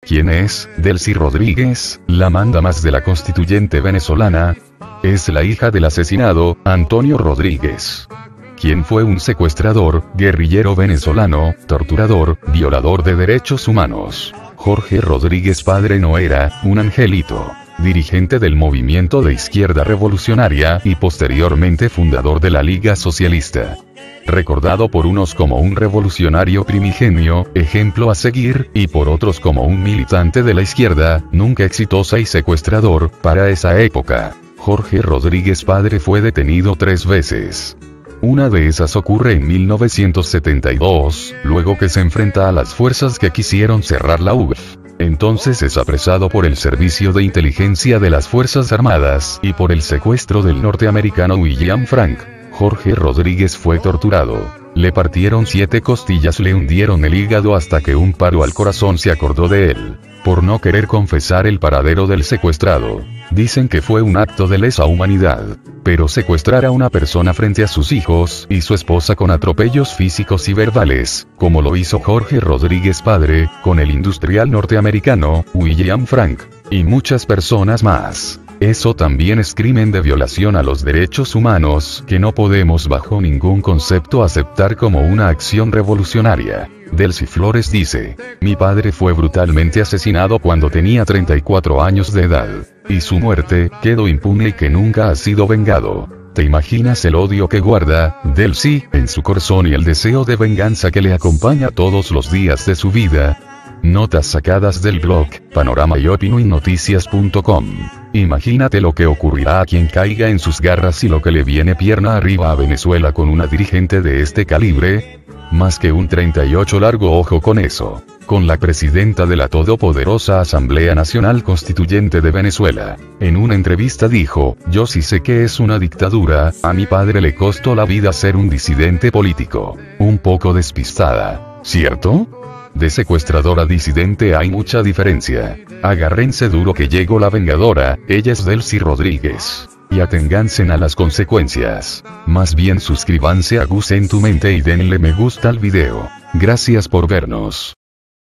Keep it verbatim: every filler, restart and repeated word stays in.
¿Quién es Delcy Rodríguez, la manda más de la constituyente venezolana? Es la hija del asesinado, Antonio Rodríguez, quien fue un secuestrador, guerrillero venezolano, torturador, violador de derechos humanos. Jorge Rodríguez padre no era un angelito. Dirigente del movimiento de izquierda revolucionaria y posteriormente fundador de la Liga Socialista. Recordado por unos como un revolucionario primigenio, ejemplo a seguir, y por otros como un militante de la izquierda, nunca exitosa y secuestrador, para esa época. Jorge Rodríguez padre fue detenido tres veces. Una de esas ocurre en mil novecientos setenta y dos, luego que se enfrenta a las fuerzas que quisieron cerrar la U B F. Entonces es apresado por el Servicio de Inteligencia de las Fuerzas Armadas, y por el secuestro del norteamericano William Frank. Jorge Rodríguez fue torturado. Le partieron siete costillas, le hundieron el hígado hasta que un paro al corazón se acordó de él. Por no querer confesar el paradero del secuestrado. Dicen que fue un acto de lesa humanidad. Pero secuestrar a una persona frente a sus hijos y su esposa con atropellos físicos y verbales, como lo hizo Jorge Rodríguez padre, con el industrial norteamericano, William Frank, y muchas personas más. Eso también es crimen de violación a los derechos humanos, que no podemos bajo ningún concepto aceptar como una acción revolucionaria. Delcy Flores dice, mi padre fue brutalmente asesinado cuando tenía treinta y cuatro años de edad, y su muerte quedó impune y que nunca ha sido vengado. ¿Te imaginas el odio que guarda, Delcy, en su corazón y el deseo de venganza que le acompaña todos los días de su vida? Notas sacadas del blog, panorama y opino y noticias punto com. Imagínate lo que ocurrirá a quien caiga en sus garras y lo que le viene pierna arriba a Venezuela con una dirigente de este calibre. Más que un treinta y ocho largo, ojo con eso. Con la presidenta de la todopoderosa Asamblea Nacional Constituyente de Venezuela. En una entrevista dijo, yo sí sé que es una dictadura, a mi padre le costó la vida ser un disidente político. Un poco despistada, ¿cierto? De secuestrador a disidente hay mucha diferencia. Agárrense duro que llegó la vengadora, ella es Delcy Rodríguez. Y aténganse a las consecuencias. Más bien suscríbanse a Gus en tu mente y denle me gusta al video. Gracias por vernos.